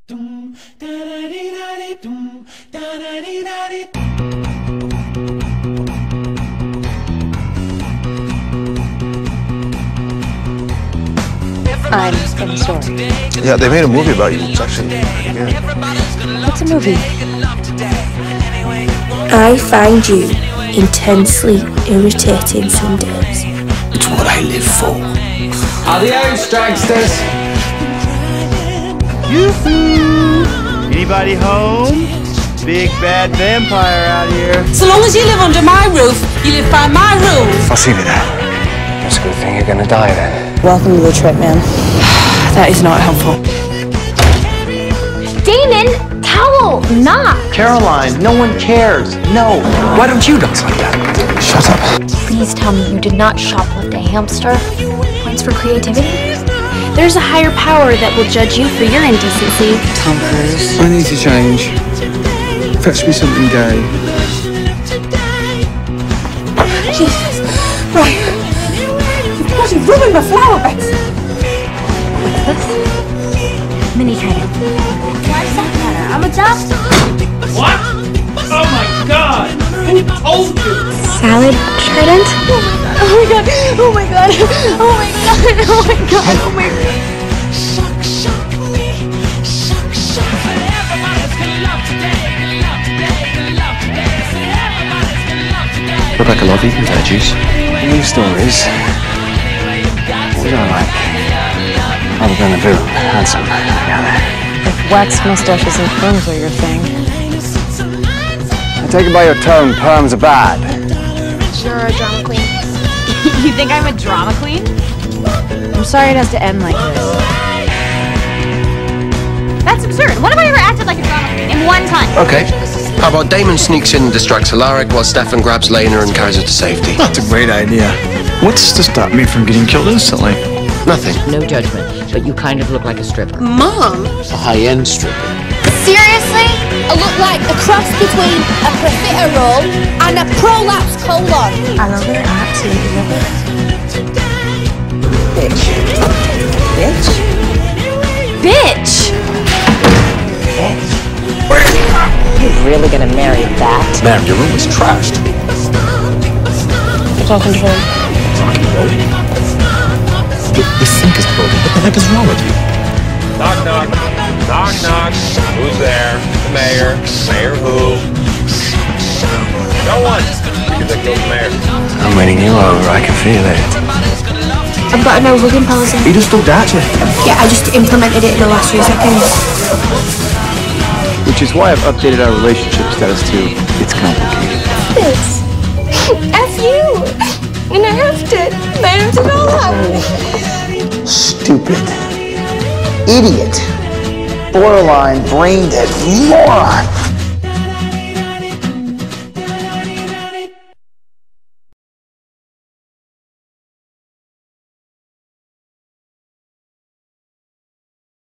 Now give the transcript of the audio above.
I'm in the story. Yeah, they made a movie about you. It's actually pretty good. What's a movie? I find you intensely irritating some days. It's what I live for. Adios, dragsters. Yoo-hoo! Anybody home? Big bad vampire out here. So long as you live under my roof, you live by my rules. I'll see you there. It's a good thing you're gonna die then. Welcome to the trip, man. That is not helpful. Damon, towel, not. Caroline, no one cares. No. Why don't you dance like that? Shut up. Please tell me you did not shoplift a hamster. Points for creativity? There's a higher power that will judge you for your indecency. Tom Cruise. I need to change. Fetch me something gay. Jesus. Right. You've bloody ruined my flower beds. What's this? Mini trident. Why does that matter? I'm a doctor. What? Oh my god! Who told you? Salad trident? Oh my god. Oh my god. Oh my god. Oh my god. Oh my god. Rebecca Love, eating veggies. New stories. What was I like? Other than a villain, handsome, together. If waxed mustaches and perms are your thing. I take it by your tone, perms are bad. You're a drama queen. You think I'm a drama queen? I'm sorry it has to end like this. That's absurd. When have I ever acted like a drama queen? In one time. Okay. How about Damon sneaks in and distracts Alaric while Stefan grabs Lena and carries her to safety? That's a great idea. What's to stop me from getting killed instantly? Nothing. No judgment, but you kind of look like a stripper. Mom? A high-end stripper. Seriously? I look like a cross between a profiterole and a prolapse colon. I love it. I absolutely love it. Bitch. Bitch? Bitch! You're really gonna marry that? Ma'am, your room is trashed. You're talking to her. The sink is broken. What the heck is wrong with you? Knock, knock. Knock, knock. Who's there? The mayor. Mayor who? No one. Because I killed the mayor. I'm winning you over, I can feel it. I've got an overlooking policy. You just don't that you. Yeah, I just implemented it in the last few seconds. Which is why I've updated our relationship status to it's complicated. This. F you. And I have to know that. Stupid. Idiot. Borderline brain dead moron.